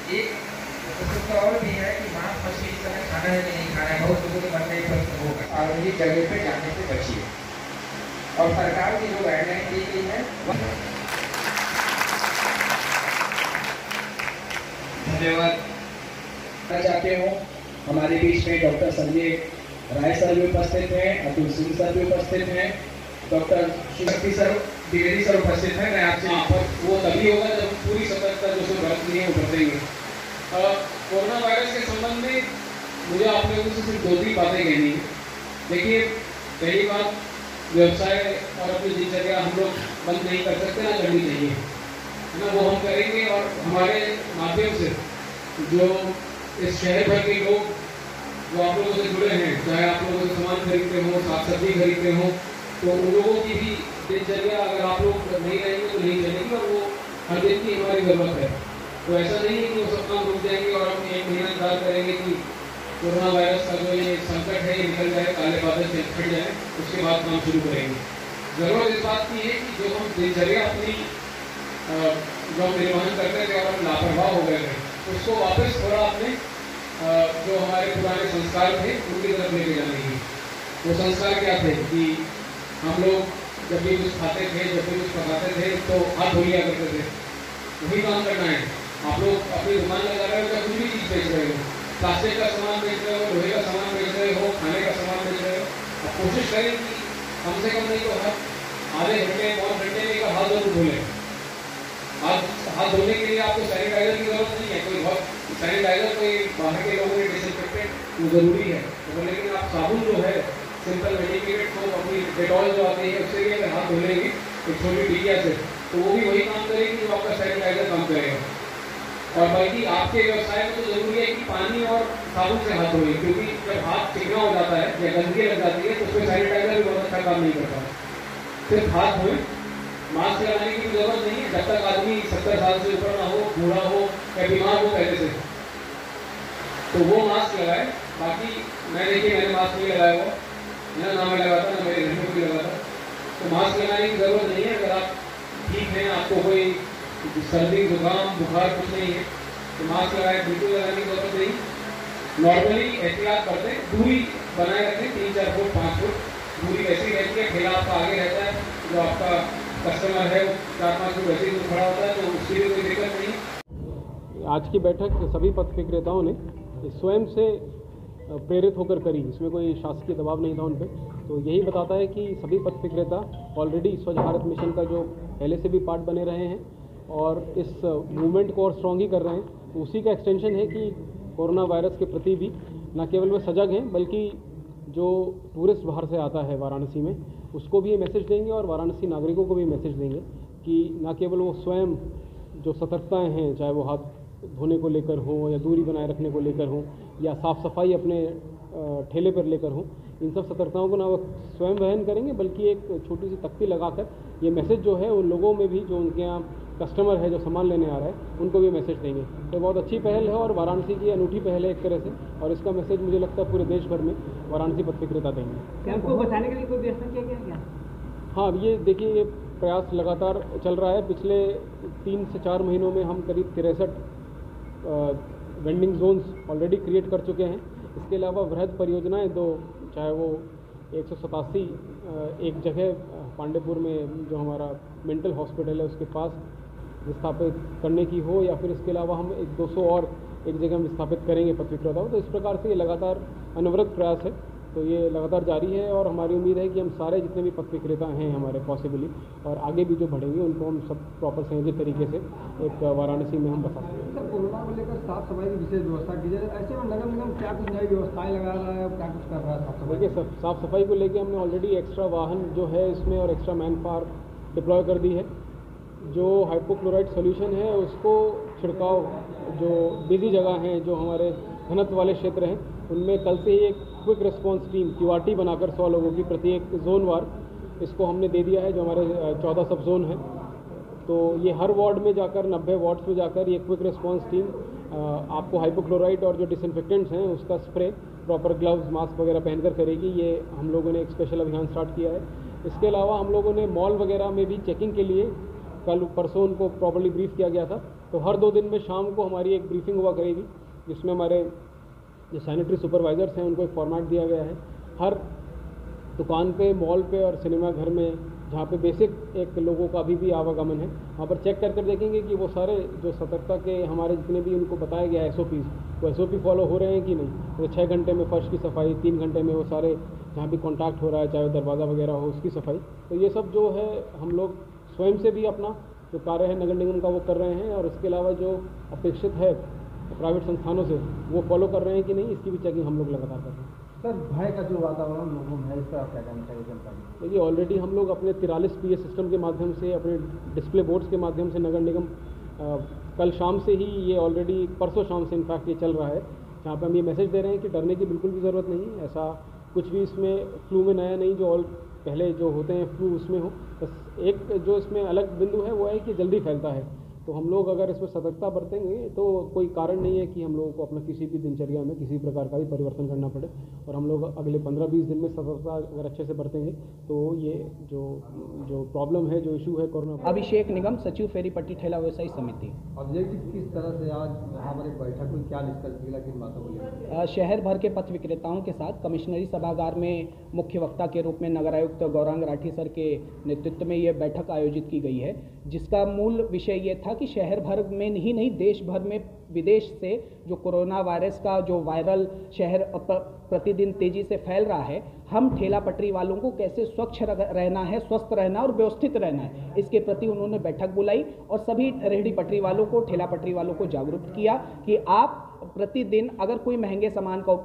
एक उत्सुकता और भी है कि मांस मछली इस समय खाना है कि नहीं खाना है, बहुत लोगों के मन में प्रश्न होगा। सार्वजनिक जगह पे जाने से बचिए और सरकार की जो गाइडलाइन दी गई है धन्यवाद चाहते हो। हमारे बीच में डॉक्टर संजय राय सर भी उपस्थित हैं, अतुल सिंह सर भी उपस्थित हैं, डॉक्टर शक्ति सर द्विवेदी सर उपस्थित हैं। मैं आपसे वो तभी होगा जब पूरी सतर्कता जो बरतनी है वो बरतेंगे। कोरोना वायरस के संबंध में मुझे आप लोगों से सिर्फ 2-3 बातें कहनी है। देखिए, पहली बात, व्यवसाय और अपनी दिनचर्या हम लोग बंद नहीं कर सकते, ना करनी चाहिए, है ना। वो हम करेंगे और हमारे माध्यम से जो इस शहर भर के लोग जो आप लोगों से जुड़े हैं, चाहे आप लोगों से सामान खरीदते हो, साग सब्जी खरीदते हो, तो उन लोगों की भी दिनचर्या अगर आप लोग नहीं रहेंगे तो नहीं चलेगी और वो हर दिन की हमारी ज़रूरत है। तो ऐसा नहीं है कि वो सब काम रुक जाएंगे और हम 1 महीना इंतजार करेंगे कि कोरोना वायरस का जो ये संकट है ये निकल जाए, काले बादल से हट जाए, उसके बाद काम शुरू करेंगे। ज़रूरत इस बात की है कि जो हम दिनचर्या अपनी जो हम निर्वहन करते थे और हम लापरवाह हो गए थे, उसको वापस थोड़ा अपने जो हमारे पुराने संस्कार थे उनकी तरफ लेके जाने की। वो संस्कार क्या थे कि हम लोग जब भी कुछ खाते थे, जब भी कुछ पकाते थे तो हाथ धो लिया करते थे। वही काम करना है। आप लोग अपनी दुकान लगा रहे हो या कुछ भी चीज़ बेच रहे हो, प्लास्टिक का सामान बेच रहे हो, लोहे का सामान बेच रहे हो, खाने का सामान बेच रहे हो, आप कोशिश करें कि कम से कम नहीं तो हर आधे घंटे 1 घंटे में का हाथ जरूर धोलें। हाथ धोने के लिए आपको सैनिटाइजर की जरूरत नहीं है। कोई बहुत सैनिटाइजर कोई बाहर के लोगों ने डिसइंफेक्टेंट वो ज़रूरी है, तो लेकिन आप साबुन जो है सिंपल मेडिकेटेड को अपनी डेटॉल जो आती है उससे भी अगर हाथ धो लेंगे एक छोटी टिकिया से, तो वो भी वही काम करेगी जो आपका सैनिटाइजर काम करेगा। और बल्कि आपके व्यवसाय में तो ज़रूरी है कि पानी और साबुन से हाथ धोएं, क्योंकि जब हाथ चिकना हो जाता है या गंदगी लग जाती है तो उसमें सैनिटाइजर भी बहुत अच्छा काम नहीं करता। सिर्फ हाथ धोएं, मास्क लगाने की जरूरत नहीं है जब तक आदमी 70 साल से ऊपर ना हो, बूढ़ा हो या बीमार हो पहले से, तो वो मास्क लगाए। बाकी मैंने मास्क नहीं लगाया हुआ, ना मैं लगाता, ना मेरे घर में भी लगाता, तो मास्क लगाने की जरूरत नहीं है। अगर आप ठीक हैं, आपको कोई सर्दी जुकाम बुखार कुछ नहीं है तो मास्क लगाए, बिल्कुल लगाने की जरूरत नहीं। नॉर्मली एहतियात करते, दूरी बनाए रखें, 3-4 फुट 5 फुट दूरी वैसी रहती है। ठेला आपका आगे रहता है, जो आपका कस्टमर है वो 4-5 फुट वैसे ही खड़ा होता है, तो उसकी भी कोई दिक्कत नहीं। आज की बैठक सभी पथ विक्रेताओं ने स्वयं से प्रेरित होकर करी, इसमें कोई शासकीय दबाव नहीं था उन पर। तो यही बताता है कि सभी पथ विक्रेता ऑलरेडी स्वच्छ भारत मिशन का जो पहले से भी पार्ट बने रहे हैं और इस मूवमेंट को और स्ट्रॉन्ग ही कर रहे हैं। तो उसी का एक्सटेंशन है कि कोरोना वायरस के प्रति भी न केवल वे सजग हैं, बल्कि जो टूरिस्ट बाहर से आता है वाराणसी में, उसको भी ये मैसेज देंगे और वाराणसी नागरिकों को भी मैसेज देंगे कि न केवल वो स्वयं जो सतर्कताएं हैं, चाहे वो हाथ धोने को लेकर हो या दूरी बनाए रखने को लेकर हो या साफ़ सफाई अपने ठेले पर लेकर हो, इन सब सतर्कताओं को ना वो स्वयं वहन करेंगे, बल्कि एक छोटी सी तख्ती लगाकर ये मैसेज जो है उन लोगों में भी जो उनके यहाँ कस्टमर है जो सामान लेने आ रहा है उनको भी मैसेज देंगे। तो बहुत अच्छी पहल है और वाराणसी की अनूठी पहल है एक तरह से, और इसका मैसेज मुझे लगता है पूरे देश भर में वाराणसी पथ विक्रेता देंगे। कैंप को बचाने के लिए कोई व्यवस्था किया गया क्या? हाँ, ये देखिए, ये प्रयास लगातार चल रहा है। पिछले 3 से 4 महीनों में हम करीब 63 वेंडिंग जोन्स ऑलरेडी क्रिएट कर चुके हैं। इसके अलावा वृहद परियोजनाएं 2, चाहे वो 187 एक जगह पांडेपुर में जो हमारा मेंटल हॉस्पिटल है उसके पास विस्थापित करने की हो, या फिर इसके अलावा हम 200 और एक जगह में विस्थापित करेंगे पथ विक्रेताओं। तो इस प्रकार से ये लगातार अनवरत प्रयास है, तो ये लगातार जारी है और हमारी उम्मीद है कि हम सारे जितने भी पथ विक्रेता हैं हमारे पॉसिबली और आगे भी जो बढ़ेंगे उनको हम सब प्रॉपर संयोजित तरीके से एक वाराणसी में हम बसा सकें। सर, कोरोना को लेकर साफ सफाई की विशेष व्यवस्था की जाए, ऐसे में नगर निगम क्या कुछ नई व्यवस्थाएं लगा रहा है, क्या कुछ कर रहा है साफ सफाई? देखिए, साफ सफाई को लेकर हमने ऑलरेडी एक्स्ट्रा वाहन जो है इसमें और एक्स्ट्रा मैन पावर डिप्लॉय कर दी है। जो हाइपोक्लोराइड सोल्यूशन है उसको छिड़काव जो बिजी जगह हैं, जो हमारे घनत्व वाले क्षेत्र हैं, उनमें कल से ही एक क्विक रिस्पांस टीम QRT बनाकर 100 लोगों की प्रत्येक जोन वार इसको हमने दे दिया है, जो हमारे 14 सब जोन हैं। तो ये हर वार्ड में जाकर 90 वार्ड्स में जाकर ये क्विक रिस्पांस टीम आपको हाइपोक्लोराइड और जो डिसइंफेक्टेंट्स हैं उसका स्प्रे प्रॉपर ग्लव्स मास्क वगैरह पहनकर करेगी। ये हम लोगों ने एक स्पेशल अभियान स्टार्ट किया है। इसके अलावा हम लोगों ने मॉल वगैरह में भी चेकिंग के लिए कल परसों उनको प्रॉपर्ली ब्रीफ किया गया था तो हर 2 दिन में शाम को हमारी एक ब्रीफिंग हुआ करेगी, जिसमें हमारे जो सैनिटरी सुपरवाइज़र्स हैं उनको एक फॉर्मेट दिया गया है। हर दुकान पे, मॉल पे और सिनेमा घर में जहाँ पे बेसिक एक लोगों का अभी भी आवागमन है, वहाँ पर चेक कर देखेंगे कि वो सारे जो सतर्कता के हमारे जितने भी उनको बताया गया SOPs, वो SOP फॉलो हो रहे हैं कि नहीं। तो 6 घंटे में फर्श की सफाई, 3 घंटे में वो सारे जहाँ भी कॉन्टैक्ट हो रहा है, चाहे दरवाज़ा वगैरह हो, उसकी सफाई। तो ये सब जो है हम लोग स्वयं से भी अपना जो कार्य है नगर निगम का वो कर रहे हैं, और इसके अलावा जो अपेक्षित है प्राइवेट संस्थानों से वो फॉलो कर रहे हैं कि नहीं, इसकी भी चेकिंग हम लोग लगातार कर रहे हैं। सर, भय का जो वातावरण लोगों में है, इस पर आप क्या कहना चाहिए जनता को? देखिए, ऑलरेडी हम लोग अपने 43 PA सिस्टम के माध्यम से, अपने डिस्प्ले बोर्ड्स के माध्यम से नगर निगम कल शाम से ही ये ऑलरेडी परसों शाम से इनफैक्ट ये चल रहा है, जहाँ पे हम ये मैसेज दे रहे हैं कि डरने की बिल्कुल भी ज़रूरत नहीं। ऐसा कुछ भी इसमें फ्लू में नया नहीं, जो पहले जो होते हैं फ्लू उसमें हो। बस एक जो इसमें अलग बिंदु है वो है कि जल्दी फैलता है। तो हम लोग अगर इसमें सतर्कता बरतेंगे तो कोई कारण नहीं है कि हम लोगों को अपना किसी भी दिनचर्या में किसी प्रकार का भी परिवर्तन करना पड़े। और हम लोग अगले 15-20 दिन में सतर्कता अगर अच्छे से बरतेंगे तो ये जो प्रॉब्लम है, जो इशू है कोरोना। अभिषेक निगम, सचिव फेरी पट्टी ठेला व्यवसायी समिति। अभिषेक जी, किस तरह से आज यहाँ पर एक बैठक हुई, क्या निष्कर्ष निकला, किन बातों को लेकर? शहर भर के पथ विक्रेताओं के साथ कमिश्नरी सभागार में मुख्य वक्ता के रूप में नगर आयुक्त गौरांग राठी सर के नेतृत्व में ये बैठक आयोजित की गई है, जिसका मूल विषय ये था कि शहर भर में ही नहीं, देश भर में विदेश से जो कोरोना वायरस का जो वायरल शहर प्रतिदिन तेजी से फैल रहा है, हम ठेला पटरी वालों को कैसे स्वच्छ रहना है, स्वस्थ रहना और व्यवस्थित रहना है, इसके प्रति उन्होंने बैठक बुलाई और सभी रेहड़ी पटरी वालों को, ठेला पटरी वालों को जागरूक किया कि आप प्रतिदिन अगर कोई महंगे सामान का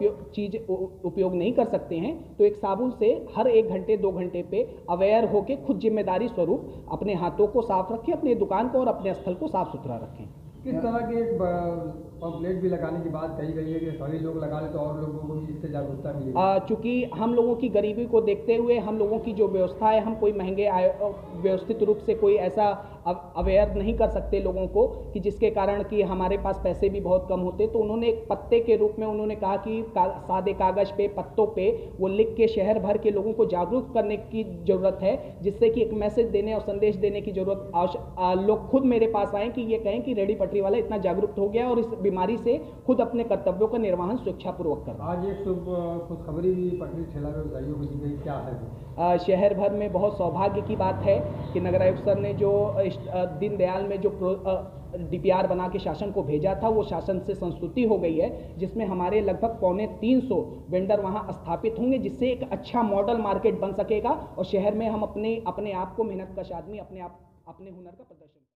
उपयोग नहीं कर सकते हैं तो एक साबुन से हर 1 घंटे 2 घंटे पे अवेयर होकर खुद जिम्मेदारी स्वरूप अपने हाथों को साफ रखें, अपनी दुकान को और अपने स्थल को साफ सुथरा रखें। किस तरह की एक पम्पलेट भी लगाने की बात कही गई है कि सभी लोग लगा ले तो और लोगों को भी इससे जागरूकता मिलेगी? चूँकि हम लोगों की गरीबी को देखते हुए, हम लोगों की जो व्यवस्था है, हम कोई महंगे व्यवस्थित रूप से कोई ऐसा अवेयर नहीं कर सकते लोगों को कि जिसके कारण कि हमारे पास पैसे भी बहुत कम होते। तो उन्होंने एक पत्ते के रूप में उन्होंने कहा कि सादे कागज़ पे, पत्तों पे वो लिख के शहर भर के लोगों को जागरूक करने की ज़रूरत है, जिससे कि एक मैसेज देने और संदेश देने की ज़रूरत। लोग खुद मेरे पास आएँ कि ये कहें कि रेहड़ी पटरी वाला इतना जागरूक हो गया और इस बीमारी से खुद अपने कर्तव्यों का निर्वहन स्वेच्छापूर्वक कर रहा है। आज एक खुशखबरी भी पटरी ठेला व्यवसायियों को दी गई, क्या है? शहर भर में बहुत सौभाग्य की बात है कि नगर आयुक्त सर ने जो दीनदयाल में जो DPR बना के शासन को भेजा था, वो शासन से संस्तुति हो गई है, जिसमें हमारे लगभग 350 वेंडर वहाँ स्थापित होंगे, जिससे एक अच्छा मॉडल मार्केट बन सकेगा और शहर में हम अपने आप को, मेहनतकश आदमी अपने हुनर का प्रदर्शन